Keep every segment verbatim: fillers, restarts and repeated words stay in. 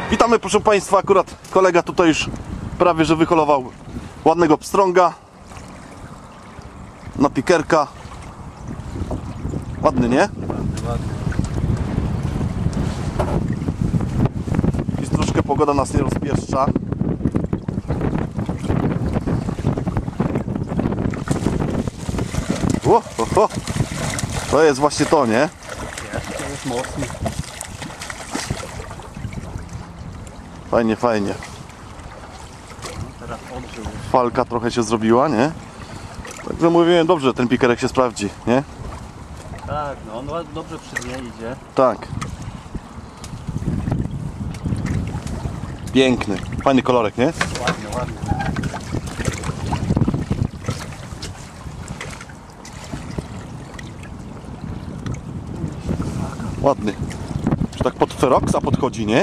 Witamy, proszę Państwa, akurat kolega tutaj już prawie że wyholował ładnego pstrąga na pikerka. Ładny, nie? Ładny, ładny. Jest troszkę pogoda nas nie rozpieszcza. O, o, o. To jest właśnie to, nie? Jest, to jest mocny. Fajnie, fajnie. No, teraz odżył. Falka trochę się zrobiła, nie? Także mówiłem, dobrze, ten pikerek się sprawdzi, nie? Tak, no on dobrze przy dnie idzie. Tak. Piękny, fajny kolorek, nie? Ładny, ładny. Ładny. Czy tak pod Feroxa podchodzi, nie?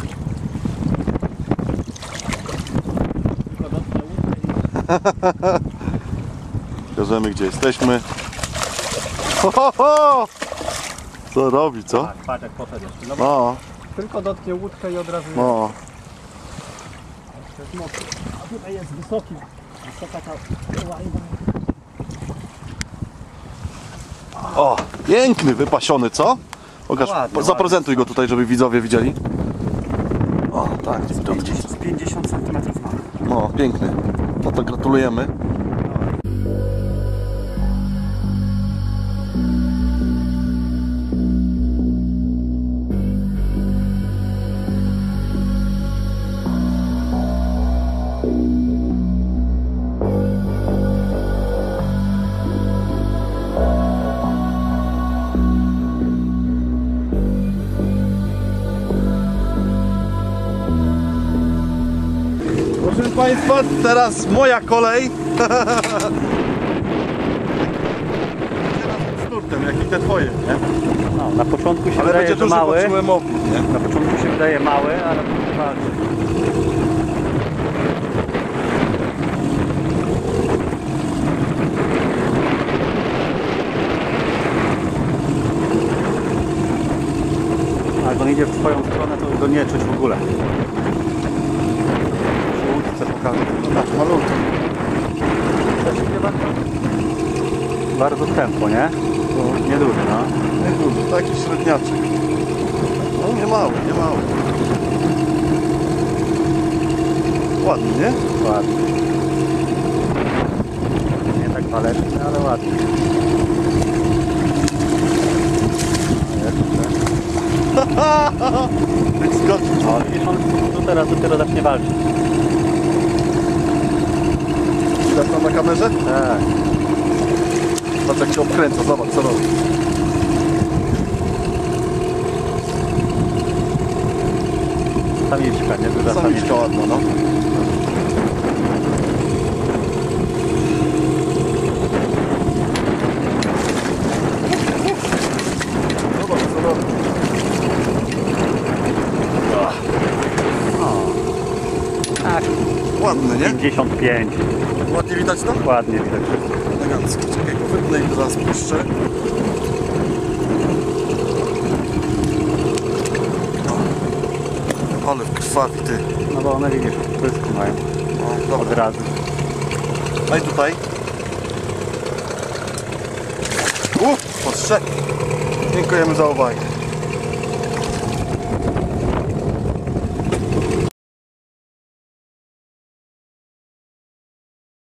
Tylko dotknę łódkę i... Pokażemy, gdzie jesteśmy. Ho, ho, ho! Co robi, co? Tak, patrz jak poszedł jeszcze. No, bo No, tylko dotknie łódkę i od razu... no. To jest mocny. A tutaj jest wysoki. Wysoka ta... O, piękny, wypasiony, co? Pokaż, Ładny, zaprezentuj ładny. go tutaj, żeby widzowie widzieli. O, tak, dziewiątki. Z pięćdziesiąt centymetrów ma. No, piękny. No to gratulujemy. Proszę Państwa, teraz moja kolej. Z nurtem, jak i te twoje, nie? No, na początku się Ale wydaje, będzie że dużo, mały. poczułem opór, nie? Na początku się wydaje mały, ale potem walczy. A jak on idzie w swoją stronę, to go nie czuć w ogóle. Przy łódce pokażę. No tak, malutki. Też idzie bardzo, bardzo tempo, nie? No. Nieduży, no. Nie duży, taki średniaczek. No nie mały, nie mały. Ładny, nie? Ładny. Nie tak waleczny, ale ładny. Jak skoczył. O, widzisz, on tu teraz dopiero zacznie walczyć. Widać tam na kamerze? Tak. Patrz jak się obkręca, zobacz co robi. Samiczka, nie duża Samiczka ładna, no. Zobacz co robi. Tak, Ładny, nie? pięćdziesiąt pięć. Ładnie widać to? Ładnie widać wszystko. Elegancko. Czekaj, go wypnę i teraz puszczę. O, ale krwawi ty. No bo one widzisz, wszystko mają O, od dobra. razu. Daj tutaj. Uff, podszedł. Dziękujemy za uwagę.